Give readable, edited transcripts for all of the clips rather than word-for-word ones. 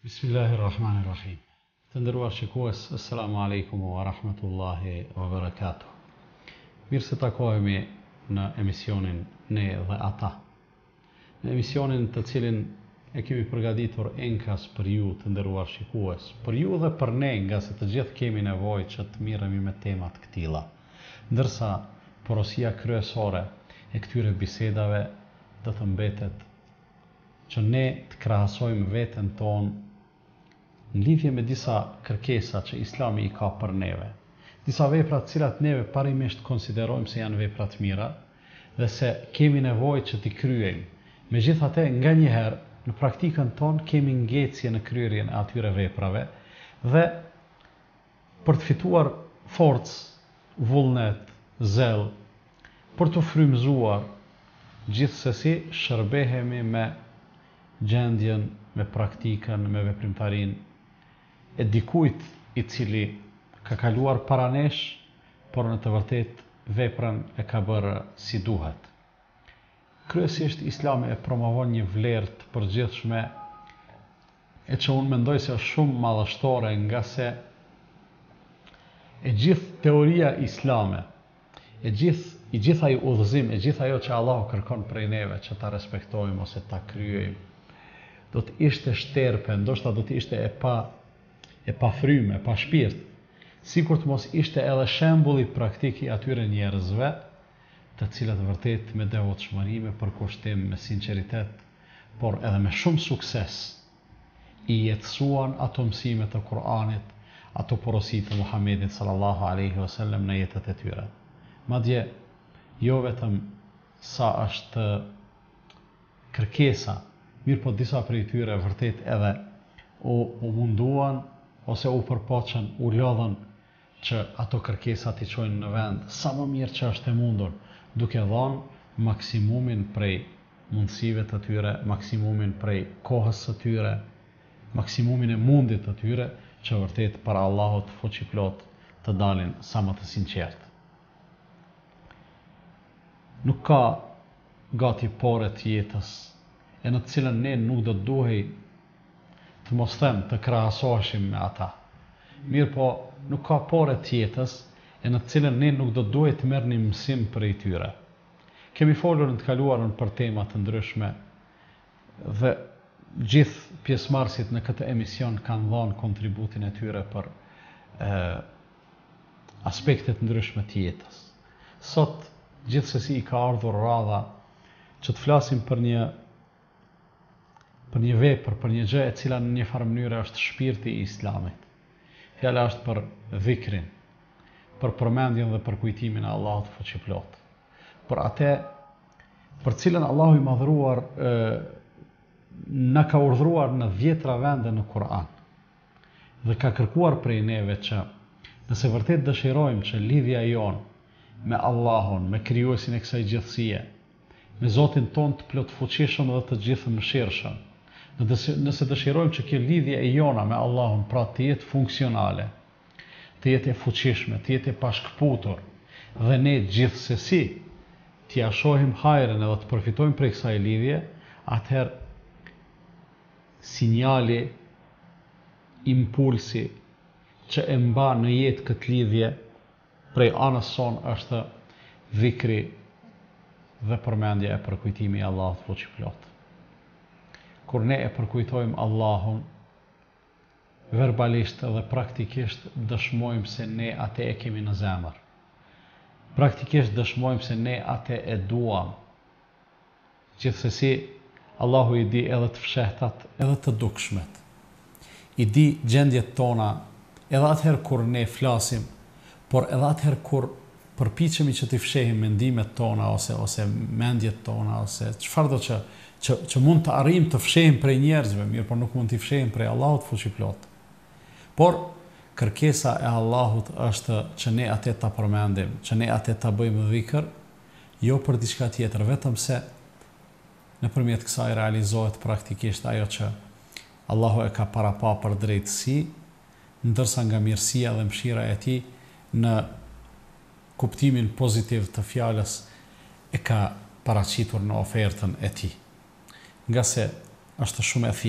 Bismillahirrahmanirrahim. Të nderuar shikues, assalamu alaikum wa rahmatullahi wa barakatuh. Mirë se takohemi në emisionin Ne dhe Ata. Në emisionin të cilin e kemi përgatitur enkas për ju të nderuar shikues, për ju dhe për ne, nga se të gjithë kemi nevojë që të miremi me temat këtilla. Ndërsa porosia kryesore e këtyre bisedave do të mbetet që ne të krahasojmë veten tonë në lidhje me disa kërkesa që Islami i ka për neve. Disa vepra të cilat neve parimisht konsiderojmë se janë vepra të mira dhe se kemi nevojë që t'i kryejmë. Megjithatë, nganjëherë në praktikën tonë kemi ngecje në kryerjen e atyre veprave dhe për të fituar forcë, vullnet, zel, për të frymëzuar, gjithsesi shërbehemi me gjendjen, me praktikën, me veprimtarinë e dikujt i cili ka kaluar para nesh, por në të vërtet veprën e ka bërë si duhet. Kryesisht Islami e promovon një vlerë të përgjithshme e që unë mendoj se është shumë madhështore, nga se e gjithë teoria islame, i gjithë ai udhëzim, e gjithë ajo që Allahu kërkon prej neve që ta respektojmë ose ta kryejmë, do të ishte shterpe, ndoshta do të ishte e pa frymë, e pa shpirt, sikur të mos ishte edhe shembulli praktik i atyre njerëzve, të cilët vërtet me devotshmëri, me përkushtim, me sinqeritet, por edhe me shumë sukses, i jetësuan ato mësime të Kur'anit, ato porosi të Muhamedit sallallahu alaihi wasallam në jetët e tyre. Madje, jo vetëm sa është kërkesa, mirë po disa prej tyre vërtet edhe u munduan ose u përpoqën, u lodhën që ato kërkesat i çojnë në vend sa më mirë që është e mundur, duke dhënë maksimumin prej mundësive të tyre, maksimumin prej kohës së tyre, maksimumin e mundit të tyre, që vërtet para Allahut fuqiplot të dalin sa më të sinqert. Nuk ka gati pore të jetës e në të cilën ne nuk do të duhej të mos them të krahasoheshim me ata. Mirë po, nuk ka pore të jetës e në të cilën ne nuk do të duhej të merrnim mësim prej tyre. Kemi folur në të kaluarën për tema të ndryshme dhe gjithë pjesëmarrësit në këtë emision kanë dhënë kontributin e tyre për aspektet ndryshme të jetës. Sot, gjithsesi i ka ardhur radha që të flasim për një vepër, për një gjë e cila në një farë mënyrë është shpirti i Islamit. Fjala është për dhikrin, për përmendjen dhe për kujtimin e Allahut fuqiplot. Për atë për cilën Allahu i madhëruar na ka urdhëruar në 10 vende në Kur'an. Dhe ka kërkuar prej neve që nëse vërtet dëshirojmë që lidhja jonë me Allahun, me krijuesin e kësaj gjithësie, me Zotin ton të plot fuqishëm dhe të gjithë mëshirshëm, nëse dëshirojmë që kjo lidhje e jona me Allahun pra të jetë funksionale, të jetë e fuqishme, të jetë e pashkëputur, dhe ne gjithsesi t'ia shohim hajrin edhe të përfitojmë prej kësaj lidhje, atëherë sinjali, impulsi që e mba në jetë këtë lidhje prej anës son është dhikri dhe përmendja e përkujtimi i Allahut fuqiplot. Kur ne e përkujtojmë Allahun, verbalisht dhe praktikisht dëshmojmë se ne atë e kemi në zemër. Praktikisht dëshmojmë se ne atë e duam. Gjithsesi, Allahu i di edhe të fshehtat, edhe të dukshmet. I di gjendjet tona, edhe atëherë kur ne flasim, por edhe atëherë kur përpiqemi që të fshehim mendimet tona, ose mendjet tona, ose çfarë do që mund të arrijmë të fshehim prej njerëzve, mirë, por nuk mund të fshehim prej Allahut fuqiplot. Por kërkesa e Allahut është që ne atë ta përmendim, që ne atë ta bëjmë dhikr, jo për diçka tjetër, vetëm se nëpërmjet kësaj realizohet praktikisht ajo që Allahu e ka parapa për drejtësi, ndërsa nga mirësia dhe mëshira e tij në kuptimin pozitiv të fjalës e ka paraqitur në ofertën e tij. Nga se është shumë e thjeshtë.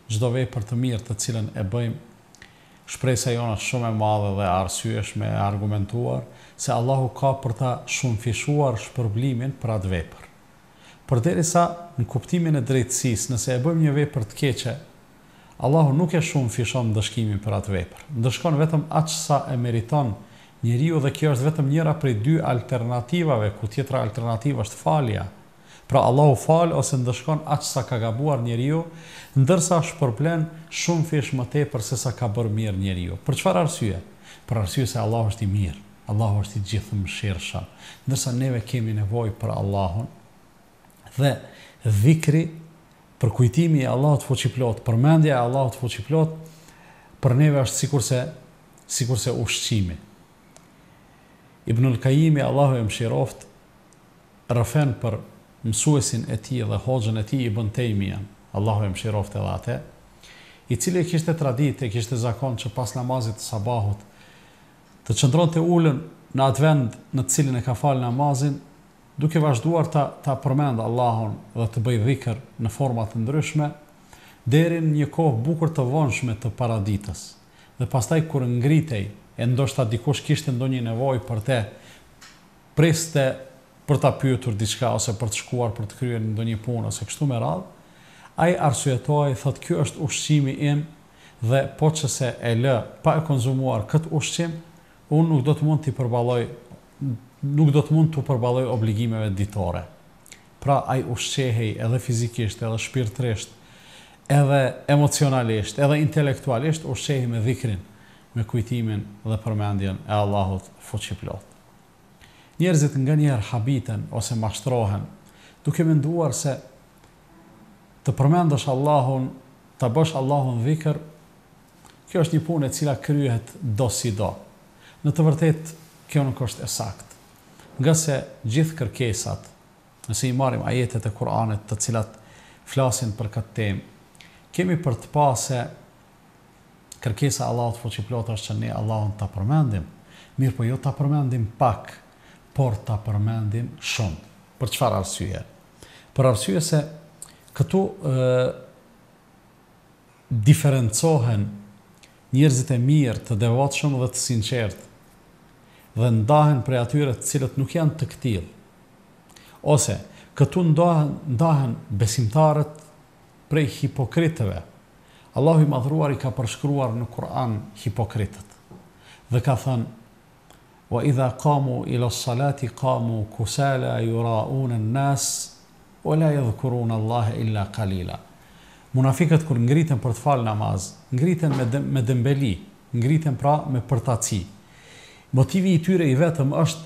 çdo vepër të mirë të cilën e bëjmë, shpresa jona shumë e madhe dhe arsyeshme e argumentuar se Allahu ka për ta shumëfishuar shpërblimin për atë vepër. Përderisa në kuptimin e drejtësisë, nëse e bëjmë një vepër të keqe, Allahu nuk e shumëfishon dëshkimin për atë vepër. Dëshkon vetëm aq sa e meriton njeriu dhe kjo është vetëm njëra prej dy alternativave, ku tjetra alternativë është falja. Pra Allahu fal ose ndëshkon aq sa ka gabuar njeriu, ndërsa shpërblen shumë fish më tepër se sa ka bërë mirë njeriu. Për çfarë arsye? Për arsye se Allahu është i mirë, Allahu është i gjithëmshirshëm, ndërsa neve kemi nevojë për Allahun dhe dhikri, për kujtimi e Allahut fuqiplot, përmendja e Allahut fuqiplot, për neve është sikurse ushqimi. Ibnul Qayyimi, Allahu e mëshiroft, rëfen për mësuesin e tij dhe hoxhën e tij Ibn Taymija, Allahu e mëshiroft edhe atë, i cili kishte traditë, kishte zakon që pas namazit të sabahut të qëndronte ulën në atë vend në të cilin e ka falë namazin, duke vazhduar ta përmend Allahun dhe të bëj dhikr në forma të ndryshme, deri në një kohë bukur të vonshme të paraditës. Dhe pastaj kur ngritej, e ndoshta dikush kishte ndonjë nevojë për te, priste për ta pyetur diçka ose për të shkuar për të kryer ndonjë punë ose kështu me radhë, ai arsyetoi, thotë, ky është ushqimi im dhe po çse e lë pa e konzumuar këtë ushqim, unë nuk do të mund të përballoj obligimeve ditore. Pra ai ushqehej edhe fizikisht, edhe shpirtërisht, edhe emocionalisht, edhe intelektualisht, ushqehej me dhikrin, me kujtimin dhe përmendjen e Allahut fuqiplot. Njerëzit nganjëherë habiten ose mashtrohen, duke menduar se të përmendësh Allahun, ta bësh Allahun dhikr, kjo është një punë e cila kryhet do si do. Në të vërtetë, kjo nuk është e saktë. Nga se gjithë kërkesat, nëse i marrim ajetet e Kur'anit të cilat flasin për këtë temë, kemi për të pasur se kërkesa e Allahut fuqiplot është që ne Allahun ta përmendim, mirë po jo ta përmendim pak, por ta përmendim shumë. Për çfarë arsye? Për arsye se këtu diferencohen njerëzit e mirë, të devotshëm dhe të sinqertë, dhe ndahen prej atyre të cilët nuk janë të këtill. Ose këtu ndahen besimtarët prej hipokritëve. Allahu i madhruar i ka përshkruar në Kur'an hipokritët dhe ka thënë: "Wa idha qamu ila as-salati qamu kusala yura'una an-nas wa la yadhkuruna Allah illa qalila." Munafiqët kur ngriten për të falë namaz, ngriten me dembeli, ngriten pra me përtaci. Motivi i tyre i vetëm është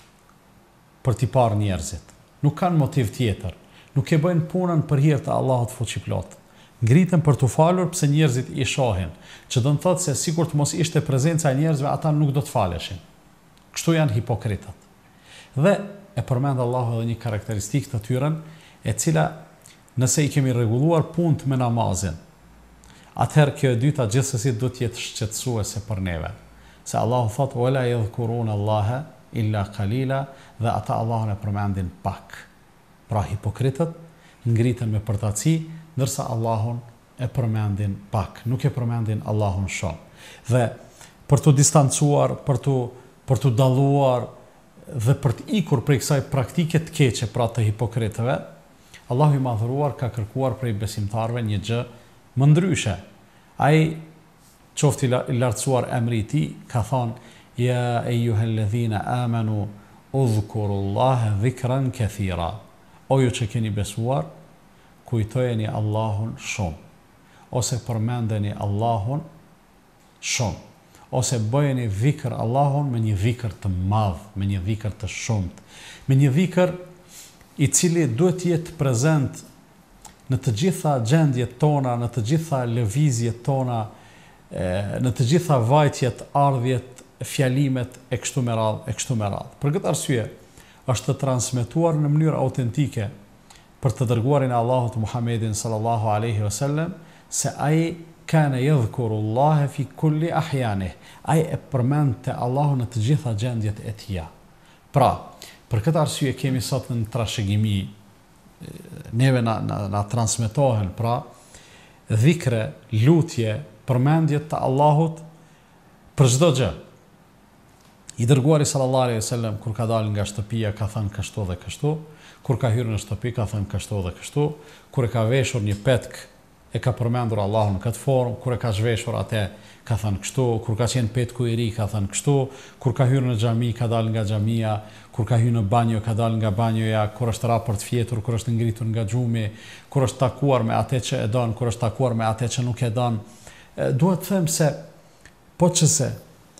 për t'i parë njerëzit. Nuk kanë motiv tjetër. Nuk e bëjnë punën për hir të Allahut fuqiplot. Ngriten për t'u falur pse njerëzit i shohin, që do të thotë se sikur të mos ishte prezenca e njerëzve, ata nuk do të faleshin. Kështu janë hipokritët. Dhe e përmend Allahu edhe një karakteristikë të tyre, e cila nëse i kemi rregulluar punët me namazin, atëherë kjo e dyta gjithsesi do të jetë shqetësuese për neve. Se Allahu thot: "Wala yadhkuruna Allaha illa qalila", dhe ata Allahun e përmendin pak. Pra hipokritët ngriten me përtaci, ndërsa Allahun e përmendin pak, nuk e përmendin Allahun shumë. Dhe për të distancuar, për të dalluar dhe për të ikur prej kësaj praktike të keqe pra të hipokritëve, Allahu i madhëruar ka kërkuar prej besimtarëve një gjë më ndryshe. Ai qofti i lartësuar emri i tij ka thënë: "Ya ayyuhalladhina amanu udhkurullaha dhikran kathira." O ju që keni besuar, kujtojeni Allahun shumë, ose përmendeni Allahun shumë, ose bëjeni dhikr Allahun me një dhikr të madh, me një dhikr të shumt, me një dhikr i cili duhet të jetë prezent në të gjitha gjendjet tona, në të gjitha lëvizjet tona, në të gjitha vajtjet, ardhjet, fjalimet e kështu me radhë. Për këtë arsye është të transmetuar në mënyrë autentike për të dërguarin e Allahut Muhammedin sallallahu alaihi wasallam se ai kana yadhkurullaha fi kulli ahyanih. Ai e përmendte Allahun në të gjitha gjendjet e tija. Pra, për këtë arsye kemi sot në trashëgimi, neve na transmetohen pra dhikre, lutje, përmendje të Allahut për çdo gjë. I dërguari sallallahu alaihi wasallam kur ka dalë nga shtëpia ka thënë kështu dhe kështu, kur ka hyrë në shtëpi ka thënë kështu dhe kështu, kur e ka veshur një petk e ka përmendur Allahun në këtë formë, kur e ka zhveshur atë ka thënë kështu, kur ka qenë petku i ri ka thënë kështu, kur ka hyrë në xhami ka dalë nga xhamia, kur ka hyrë në banjo ka dalë nga banjoja, kur është ra për të fjetur, kur është ngritur nga xhumi, kur është takuar me atë që e don, kur është takuar me atë që nuk e don. Duhet të them se po çse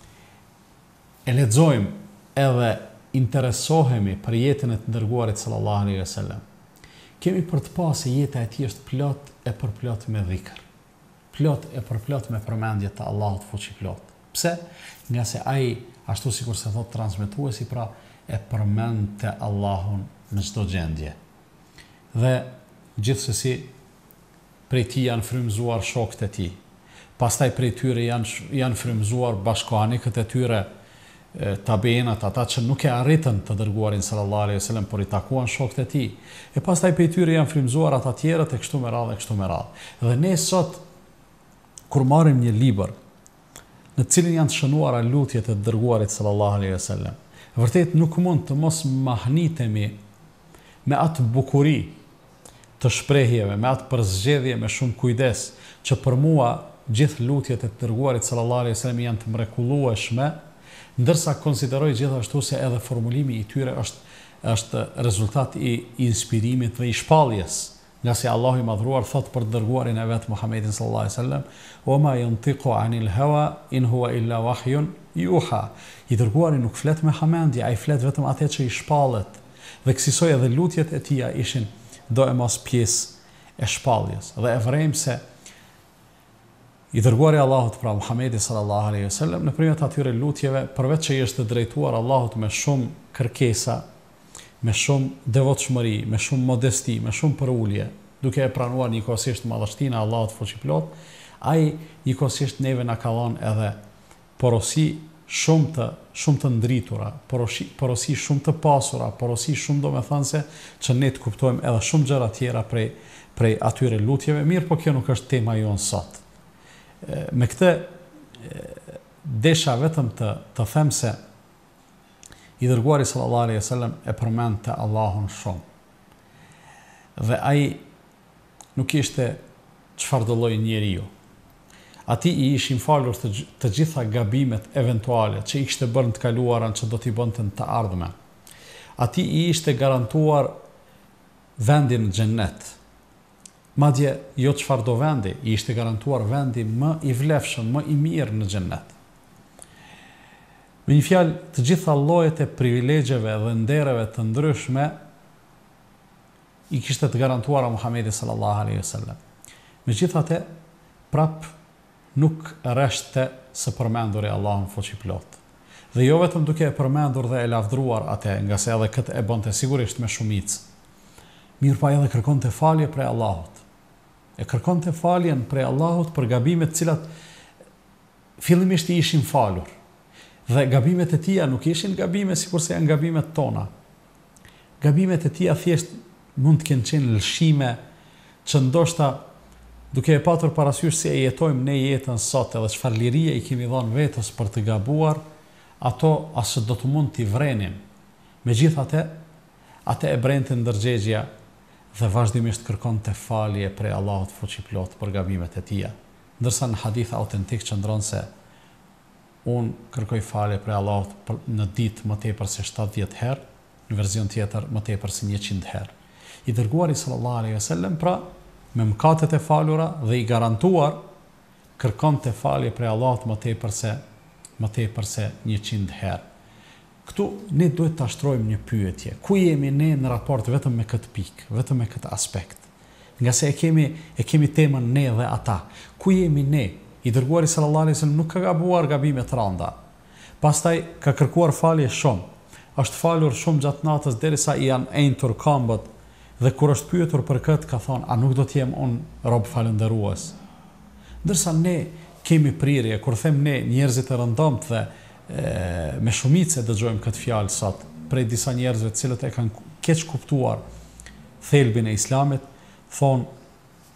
e lexojmë edhe interesohemi për jetën e të dërguarit sallallahu alaihi wasallam, kemi për të pasë se jeta e tij është plot e përplot me dhikr. Plot e përplot me përmendje të Allahut fuqiplot. Pse? Nga se ai, ashtu sikur se thot transmetuesi, pra e përmendte Allahun në çdo gjendje. Dhe gjithsesi prej tij janë frymëzuar shokët e tij. Pastaj prej tyre janë frymëzuar bashkohanikët e tyre, tabiinat, ata që nuk e arritën të dërguarin sallallahu alaihi wasallam, por i takuan shokët e tij. E pastaj prej tyre janë frymëzuar ata tjerët e kështu me radhë e kështu me radhë. Dhe ne sot kur marrim një libër në të cilin janë të shënuara lutjet e dërguarit sallallahu alaihi wasallam, vërtet nuk mund të mos mahnitemi me atë bukuri të shprehjeve, me atë përzgjedhje me shumë kujdes, që për mua gjithë lutjet e dërguarit sallallahu alaihi wasallam janë të mrekullueshme, ndërsa konsideroj gjithashtu se edhe formulimi i tyre është rezultat i inspirimit dhe i shpalljes, nga se Allahu i madhruar thot për dërguarin e vet Muhammedin sallallahu alaihi wasallam: "Wa ma yantiqu anil hawa in huwa illa wahyun yuha." I dërguari nuk flet me hamendje, ai flet vetëm atë që i shpallet. Dhe kësaj edhe lutjet e tija ishin do e mos pjesë e shpalljes. Dhe e vrejmë se i dërguari Allahut, pra Muhammedi sallallahu alaihi wasallam, nëpërmjet atyre lutjeve, përveç që i është drejtuar Allahut me shumë kërkesa, me shumë devotshmëri, me shumë modesti, me shumë përulje, duke e pranuar njëkohësisht madhështinë e Allahut fuqiplot, ai njëkohësisht neve na ka dhënë edhe porosi shumë të ndritura, porosi shumë të pasura, porosi shumë domethënëse që ne të kuptojmë edhe shumë gjëra tjera prej atyre lutjeve. Mirë, po kjo nuk është tema jonë sot. Me këtë desha vetëm të them se i dërguari sallallahu alaihi wasallam e përmendte Allahun shumë. Dhe ai nuk ishte çfarëdo lloj njeriu. Ati i ishin falur të gjitha gabimet eventuale që i kishte bërë në të kaluaran, që do t'i bënte në të ardhmen. Ati i ishte garantuar vendin në xhennet. Madje jo çfarëdo vendi, i ishte garantuar vendi më i vlefshëm, më i mirë në xhennet. Me një fjalë, të gjitha llojet e privilegjeve dhe ndereve të ndryshme i kishte të garantuara Muhamedi sallallahu alaihi wasallam. Megjithatë, prap nuk rreshte së përmendur e Allahun fuqiplot. Dhe jo vetëm duke e përmendur dhe e lavdruar atë, nga se edhe këtë e bënte sigurisht me shumicë. Mirë, pa edhe kërkonte falje prej Allahut. E kërkonte faljen prej Allahut për gabimet cilat fillimisht i ishin falur. Dhe gabimet e tija nuk ishin gabime sikurse janë gabimet tona. Gabimet e tija thjesht mund të kenë qenë lëshime që ndoshta, duke e patur parasysh se e jetojmë ne jetën sot edhe çfarë lirie i kemi dhënë vetës për të gabuar, ato asë do të mund t'i vrenin. Megjithatë, atë e brente ndërgjegjja dhe vazhdimisht kërkonte falje prej Allahut fuqiplot për gabimet e tija. Ndërsa në hadith autentik qëndron se unë kërkoj falje prej Allahut në ditë më tepër se 70 herë, në verzion tjetër më tepër se 100 herë. I dërguari sallallahu alaihi wasallam, pra, me mëkatet e falura dhe i garantuar, kërkonte falje prej Allahut më tepër se 100 herë. Këtu ne duhet të ashtrojmë një pyetje. Ku jemi ne në raport vetëm me këtë pikë, vetëm me këtë aspekt? Nga se e kemi temën ne dhe ata. Ku jemi ne? I dërguari sallallahu alaihi wasallam nuk ka gabuar gabime të rënda. Pastaj ka kërkuar falje shumë. Është falur shumë gjatë natës derisa i janë enjtur këmbët. Dhe kur është pyetur për këtë, ka thonë: "A nuk do të jem unë rob falëndërues?" Ndërsa ne kemi prirje, kur them ne, njerëzit e rëndomt dhe me shumicë dëgjojmë këtë fjalë sot prej disa njerëzve të cilët e kanë keq kuptuar thelbin e Islamit, thonë: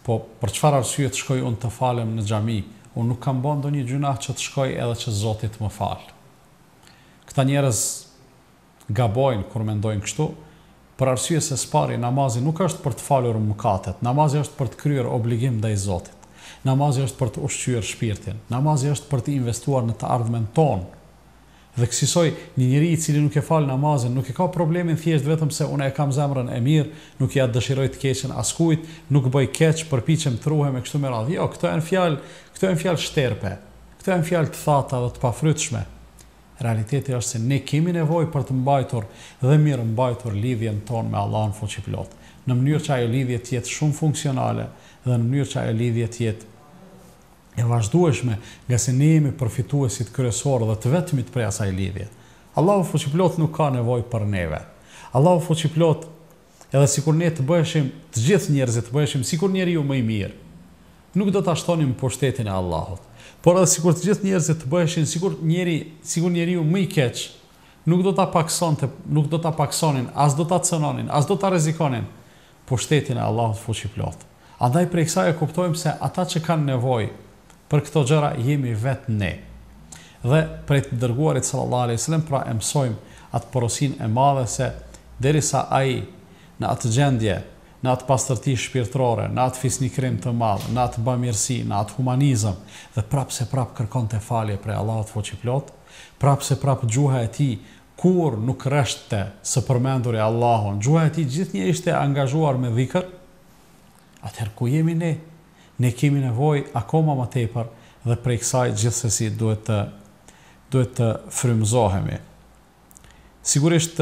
po për çfarë arsye të shkoj unë të falem në xhami? Unë nuk kam bën ndonjë gjunah që të shkoj edhe që Zoti të më fal. Këta njerëz gabojnë kur mendojnë kështu, për arsye se spari namazi nuk është për të falur mëkatet, namazi është për të kryer obligim ndaj Zotit. Namazi është për të ushqyer shpirtin, namazi është për të investuar në të ardhmen tonë. Dhe kësaj një njeri i cili nuk e fal namazin, nuk e ka problemin thjesht vetëm se unë e kam zemrën e mirë, nuk ja dëshiroj të keqen askujt, nuk bëj keq, përpiqem të ruhem e kështu me radhë. Jo, këto janë fjalë shterpe. Këto janë fjalë të thata dhe të pafrytshme. Realiteti është se ne kemi nevojë për të mbajtur dhe mirë mbajtur lidhjen tonë me Allahun fuqiplot, në mënyrë që ajo lidhje të jetë shumë funksionale dhe në mënyrë që ajo lidhje të jetë e vazhdueshme, nga se ne jemi përfituesit kryesorë dhe të vetmit prej asaj lidhje. Allahu fuqiplot nuk ka nevojë për neve. Allahu fuqiplot, edhe sikur ne të bëheshim, të gjithë njerëzit të bëheshim sikur njeriu më i mirë, nuk do ta shtonim pushtetin e Allahut. Por edhe sikur të gjithë njerëzit të bëheshin sikur njeriu më i keq, nuk do ta paksonin, as do ta cënonin, as do ta rrezikonin pushtetin e Allahut fuqiplot. Andaj prej kësaj e kuptojmë se ata që kanë nevojë për këto gjëra jemi vetë ne. Dhe prej të dërguarit sallallahu alaihi wasallam pra e mësojmë atë porosinë e madhe se derisa ai në atë gjendje, në atë pastërti shpirtërore, në atë fisnikrim të madh, në atë bamirësi, në atë humanizëm, dhe prapse prap kërkonte falje prej Allahut fuqiplot, prapse prap gjuha e tij kur nuk rreshte së përmendur e Allahun, gjuha e tij gjithnjë ishte angazhuar me dhikr. Atëherë ku jemi ne? Ne kemi nevojë akoma më tepër dhe prej kësaj gjithsesi duhet të frymëzohemi. Sigurisht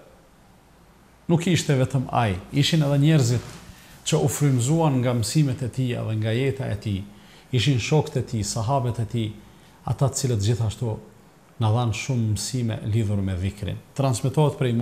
nuk ishte vetëm ai, ishin edhe njerëzit që u frymëzuan nga mësimet e tij dhe nga jeta e tij. Ishin shokët e tij, sahabët e tij, ata të cilët gjithashtu na dhanë shumë mësime lidhur me dhikrin. Transmetohet prej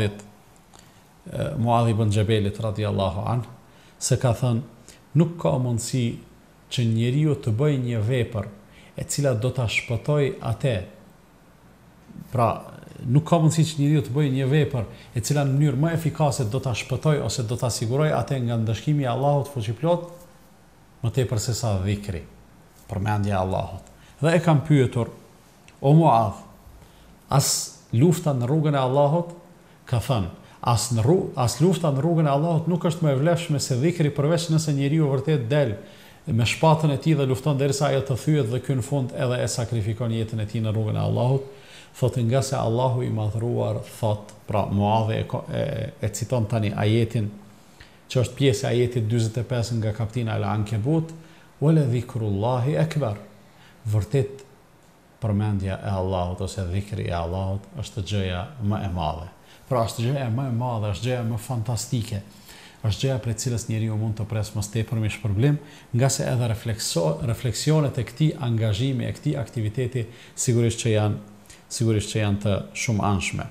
Muadh ibn Jabelit radhiyallahu anhu se ka thënë: nuk ka mundësi që njeriu të bëjë një vepër e cila do ta shpëtoj atë. Pra, nuk ka mundësi që njeriu të bëjë një vepër e cila në mënyrë më efikase do ta shpëtoj ose do ta siguroj atë nga ndëshkimi i Allahut fuqiplot, më tepër se sa dhikri, përmendja e Allahut. Dhe e kam pyetur: o Muadh, as lufta në rrugën e Allahut? Ka thënë: as lufta në rrugën e Allahut nuk është më e vlefshme se dhikri, përveç nëse njeriu vërtet del me shpatën e tij dhe lufton derisa ajo të thyet dhe ky në fund edhe e sakrifikon jetën e tij në rrugën e Allahut. Thotë nga se Allahu i madhruar thot, pra Muadh e citon tani ajetin që është pjesë e ajetit 45 nga kaptina Al-Ankebut: wala dhikrullahi akbar. Vërtet përmendja e Allahut ose dhikri i Allahut është gjëja më e madhe. Pra është gjëja më e madhe, është gjëja më fantastike, është gjëja për cilës njeriu mund të pres mos tepër me shpërblim, nga se edhe refleksionet e këtij angazhimi, e këtij aktiviteti sigurisht që janë të shumë anshme.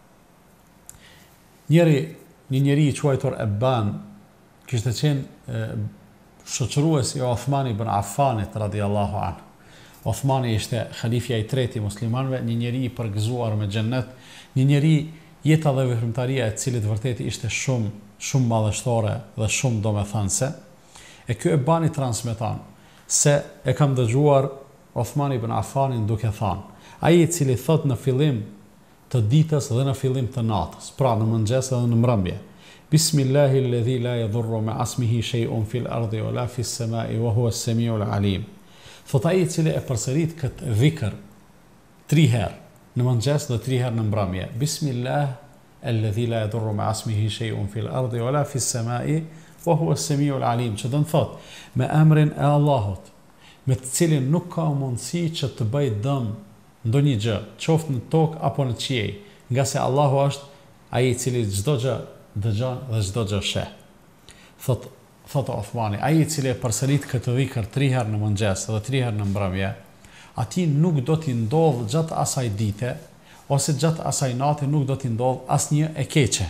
Një njeri i quajtur Ebban kishte qenë shoqërues i Uthman ibn Affanit radhiyallahu anhu. Uthmani ishte khalifja i tretë i muslimanëve, një njeri i përgëzuar me xhennet, një njeri jeta dhe veprimtaria e cilit vërtet ishte shumë madhështore dhe shumë domethënëse. E ky Ebani transmeton se e kam dëgjuar Uthman ibn Affanin duke thënë: ai i cili thot në fillim të ditës dhe në fillim të natës, pra në mëngjes dhe në mbrëmje: Bismillahi alladhi la yadhurru ma ismihi shay'un fil ardi wala fis samai wa huwa as-sami'ul alim. Thot ai i cili e përsërit këtë dhikr 3 herë në mëngjes dhe 3 herë në mbrëmje: Bismillah alladhi la yadhurru ma ismihi shay'un fil ardi wala fis samai wa huwa as-sami'ul alim. Që do të thot me emrin e Allahut, me të cilin nuk ka mundësi që të bëj dëm ndonjë gjë, qoftë në tokë apo në qiej, nga se Allahu është ai i cili çdo gjë dëgjon dhe çdo gjë sheh. Thot Uthmani, ai i cili e përsërit këtë dhikr 3 herë në mëngjes dhe 3 herë në mbrëmje, atij nuk do t'i ndodh gjatë asaj dite ose gjatë asaj nate nuk do t'i ndodh asnjë e keqe.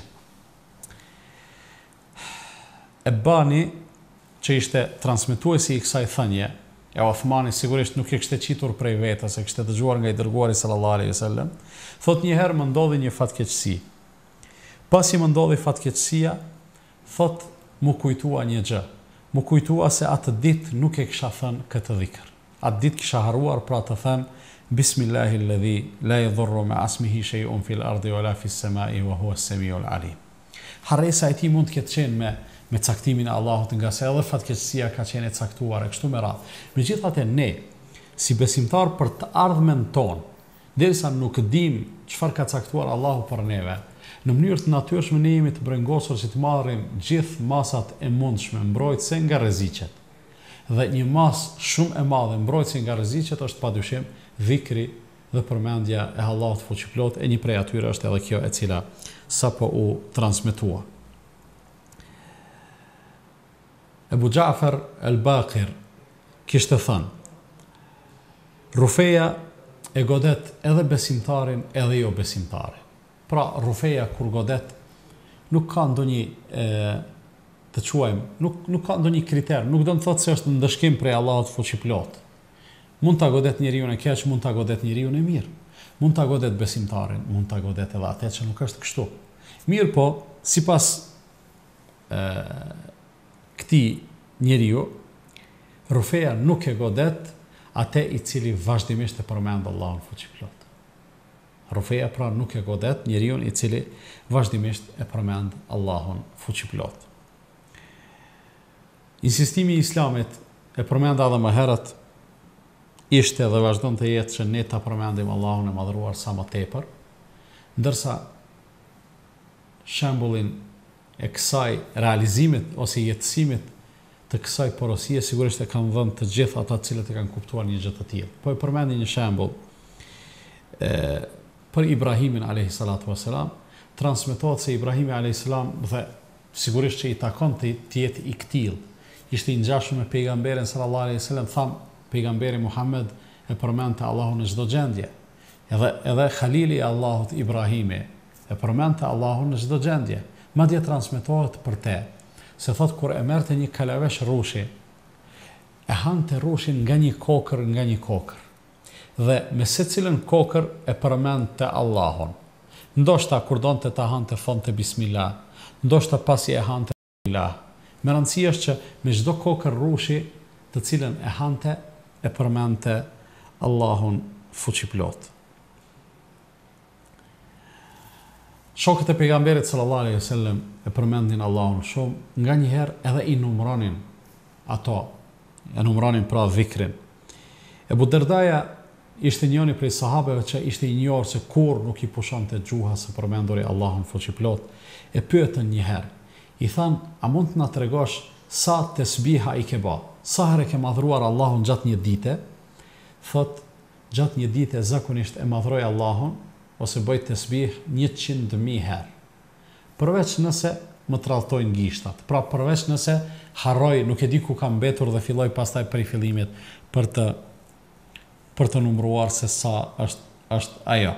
Ebani, që ishte transmetuesi i kësaj thënie, e Uthmani sigurisht nuk e kishte qitur prej vetes, e kishte dëgjuar nga i dërguari sallallahu alaihi wasallam, thot një herë më ndodhi një fatkeqësi. Pasi më ndodhi fatkeqësia, thot mu kujtua një gjë. më kujtua se atë ditë nuk e kisha thënë këtë dhikr. Atë ditë kisha haruar pra të them Bismillahi alladhi la yadhurru ma asmihi shay'un fil ardi wala fis samai wa huwa as-sami'ul alim. Harresa e tij mund të ketë qenë me caktimin e Allahut, nga se edhe fatkeqësia ka qenë e caktuar e kështu me radhë. Megjithatë ne si besimtar për të ardhmen tonë, derisa nuk dim çfarë ka caktuar Allahu për neve, në mënyrë të natyrshme ne jemi të brengosur që të marrim gjithë masat e mundshme mbrojtëse nga rreziqet. Dhe një masë shumë e madhe mbrojtëse nga rreziqet është padyshim dhikri dhe përmendja e Allahut fuqiplot, e një prej atyre është edhe kjo e cila sapo u transmetua. Ebu Ja'far al-Baqir kishte thënë: Rufeja e godet edhe besimtarin edhe jo besimtarin. Pra, rufeja kur godet nuk ka ndonjë të quajmë, nuk ka ndonjë kriter, nuk do të thotë se është ndëshkim prej Allahut fuqiplot. Mund ta godet njeriu e keq, mund ta godet njeriu e mirë. Mund ta godet besimtarin, mund ta godet edhe atë që nuk është kështu. Mirë po, sipas këtij njeriu, rufeja nuk e godet atë i cili vazhdimisht e përmend Allahun fuqiplot. Rufeja pra nuk e godet njeriu i cili vazhdimisht e përmend Allahun fuqiplot. Insistimi i Islamit e përmenda edhe më herët ishte dhe vazhdon të jetë që ne ta përmendim Allahun e madhëruar sa më tepër, ndërsa shembullin e kësaj realizimit ose jetësimit të kësaj porosie sigurisht e kanë dhënë të gjithë ata të cilët e kanë kuptuar një gjë të tillë. Po e përmendi një shembull për Ibrahimin alayhi salatu wasalam, transmetohet se Ibrahimi alayhi salam dhe sigurisht që i takon të jetë i ktill. Ishte i ngjashëm me pejgamberin sallallahu alaihi wasallam, tham pejgamberi Muhammed e përmendte Allahun në çdo gjendje. Edhe Khalili i Allahut Ibrahimi e përmendte Allahun në çdo gjendje. Madje transmetohet për te se thot kur e merrte një kalavesh rushi, e hante rushin nga një kokër. Dhe me secilën kokër e përmendte Allahun. Ndoshta kur donte ta hante fonte bismillah, ndoshta pasi e hante bismillah. Me rëndësi është që me çdo kokër rushi të cilën e hante e përmendte Allahun fuqiplot. Shokët e pejgamberit sallallahu alaihi wasallam e përmendin Allahun shumë, nganjëherë edhe i numëronin ato, e numëronin pra dhikrin. Ebu Derdaja ishte njëri prej sahabeve që ishte i njohur se kur nuk i pushonte gjuha së përmenduri Allahun fuqiplot, e pyetën një herë. I thanë: "A mund të na tregosh sa tesbiha i ke bë? Sa herë ke madhruar Allahun gjatë një dite?" Thot: "Gjatë një dite zakonisht e madhroj Allahun ose bëj tesbih 100.000 herë. Përveç nëse më tradhtojnë gishtat. Pra përveç nëse harroj, nuk e di ku kam mbetur dhe filloj pastaj prej fillimit për të numëruar se sa është ajo."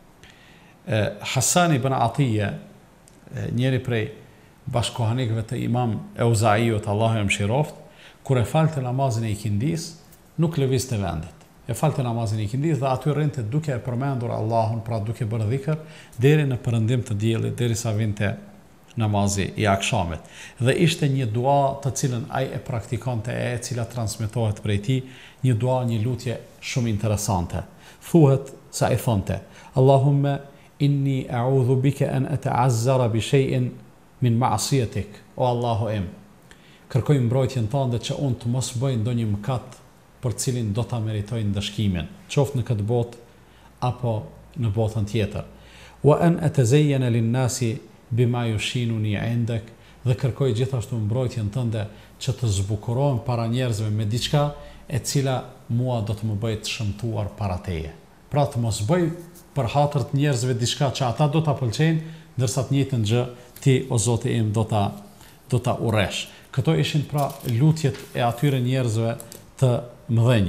Hasan ibn Atiyya, njëri prej bashkohanikëve të Imam Euzaiut, Allahu e mëshiroft, kur e falte namazin e ikindis, nuk lëvizte vendit. E falte namazin e ikindis dhe aty rrinte duke e përmendur Allahun, pra duke bërë dhikr deri në perëndim të diellit, derisa vinte namazi i akşamit. Dhe ishte një dua të cilën ai e praktikonte, e cila transmetohet prej tij, një dua, një lutje shumë interesante. Thuhet sa i thonte: "Allahumma inni a'udhu bika an ata'azzara bi shay'in min ma'siyatik." O Allahu im, kërkoj mbrojtjen tënde që unë të mos bëj ndonjë mëkat për cilin do ta meritoj ndëshkimin, qoftë në këtë botë apo në botën tjetër. Wa an atazayyana lin-nasi bima yushinuni 'indak, dhe kërkoj gjithashtu mbrojtjen tënde që të zbukurohem para njerëzve me diçka e cila mua do të më bëj të shëmtuar para teje. Pra të mos bëj për hatër të njerëzve diçka që ata do ta pëlqejnë, ndërsa të njëjtën gjë ti o Zoti im do ta urresh. Këto ishin pra lutjet e atyre njerëzve të mëdhenj.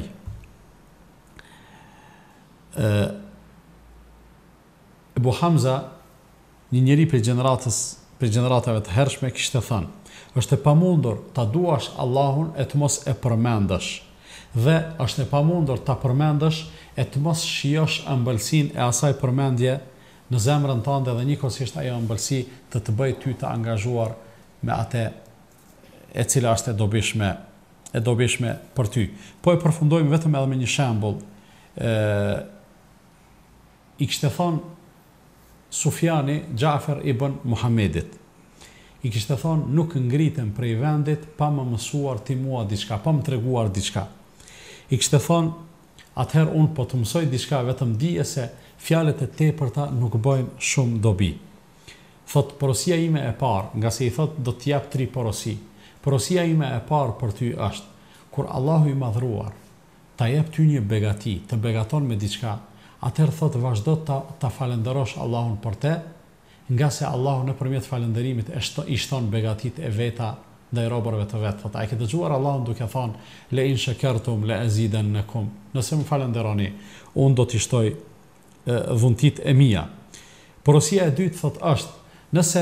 Ebu Hamza, një njeri për gjeneratave të hershme, kishte thënë: "Është e pamundur ta duash Allahun e të mos e përmendësh, dhe është e pamundur ta përmendësh e të mos shijosh ëmbëlsinë e asaj përmendje në zemrën tënde dhe njëkohësisht ajo ëmbëlsi të bëjë ty të angazhuar me atë e cila është e dobishme për ty. Po e përfundojmë vetëm edhe me një shembull. I kishte thonë Sufjani Gjafer ibn Muhammedit. I kishte thonë, nuk ngritem prej vendit pa më mësuar ti mua diçka, pa më treguar diçka. I kishte thonë, atëherë unë po të mësoj diçka, vetëm dije se fjalët e tepërta nuk bëjnë shumë dobi. Thot, porosia ime e parë, nga se i thot do të jap 3 porosi. Porosia ime e parë për ty është, kur Allahu i madhruar ta jep ty një begati, të begaton me diçka, atëherë thot vazhdo ta falenderosh Allahun për te, nga se Allahu nëpërmjet falënderimit i shton begatit e veta ndaj robërve të vet. Thot, a e ke dëgjuar Allahun duke thonë le in shakartum la azidannakum. Nëse më falenderoni, unë do t'i shtoj dhuntit e mia. Porosia e dytë thot është, nëse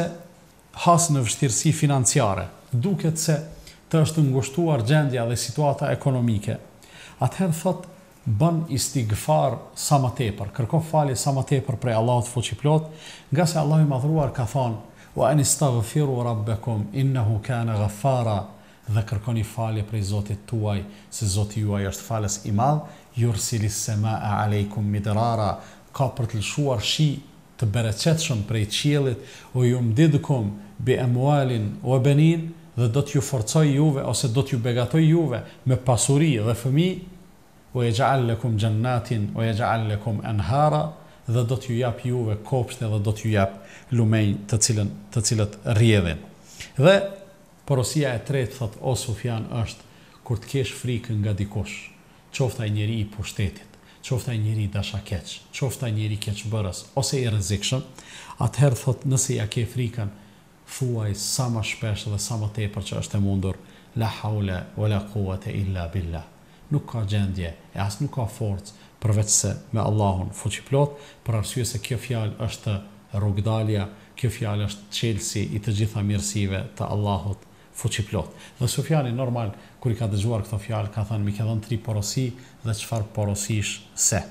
has në vështirësi financiare, duket se të është ngushtuar gjendja dhe situata ekonomike, atëherë thot bën istighfar sa më tepër, kërko falje sa më tepër prej Allahut fuqiplot, nga se Allahu i madhruar ka thonë wa anistaghfiru rabbakum innahu kana ghaffara, dhe kërkoni falje prej Zotit tuaj, se Zoti juaj është falës i madh, yursilis samaa aleikum midrara, ka për të lëshuar shi të bereqetshëm prej qiellit, o yumdidkum bi amwalin wa banin, dhe do t'ju forcoj juve ose do t'ju begatoj juve me pasuri dhe fëmijë, o yaj'al lakum jannatin o yaj'al lakum anhara, dhe do t'ju jap juve kopshte dhe do t'ju jap lumenj të cilët rrjedhin. Dhe porosia e tretë thot, o Sufjan, është kur të kesh frikën nga dikush, qoftë ai njeri i pushtetit, qoftë ai njeri dashakeq, qoftë ai njeri keqbërës ose i rrezikshëm, atëherë thot, nëse ja ke frikën, thuaj sa më shpesh dhe sa më tepër që është e mundur, la haula wala quwata illa billah. Nuk ka gjendje e as nuk ka forcë përveç se me Allahun fuqiplot, për arsye se kjo fjalë është rrugdalja, kjo fjalë është çelësi i të gjitha mirësive të Allahut fuqiplot. Dhe Sufjani normal kur i ka dëgjuar këto fjalë ka thënë, mi ke dhënë 3 porosi dhe çfarë porosish se.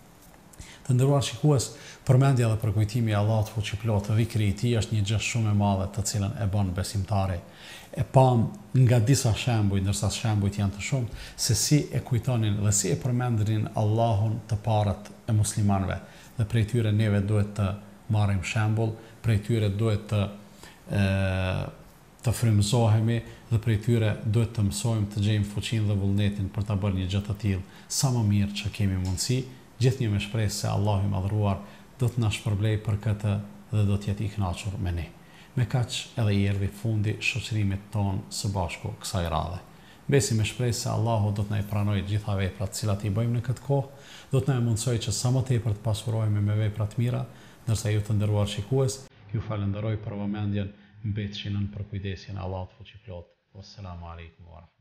Të nderuar shikues, përmendja dhe përkujtimi i Allahut fuqiplot dhe dhikri i tij është një gjë shumë e madhe të cilën e bën besimtari. E pam nga disa shembuj, ndërsa shembujt janë të shumë, se si e kujtonin dhe si e përmendrin Allahun të parët e muslimanëve. Dhe prej tyre neve duhet të marrim shembull, prej tyre duhet të frymëzohemi dhe prej tyre duhet të mësojmë të gjejmë fuqinë dhe vullnetin për ta bërë një gjë të tillë sa më mirë që kemi mundësi, gjithnjë me shpresë se Allahu i madhruar do të na shpërblej për këtë dhe do të jetë i kënaqur me ne. Me kaq edhe i erdhi fundi shoqërimit ton së bashku kësaj radhe. Besim me shpresë se Allahu do të na i pranojë të gjitha veprat të cilat i bëjmë në këtë kohë, do të na mundsojë që sa më tepër të pasurohemi me vepra të mira, ndërsa ju të nderuar shikues, ju falenderoj për vëmendjen, mbetshini në përkujdesjen e Allahut fuqiplot. Wassalamu alaikum wa rahmatullahi.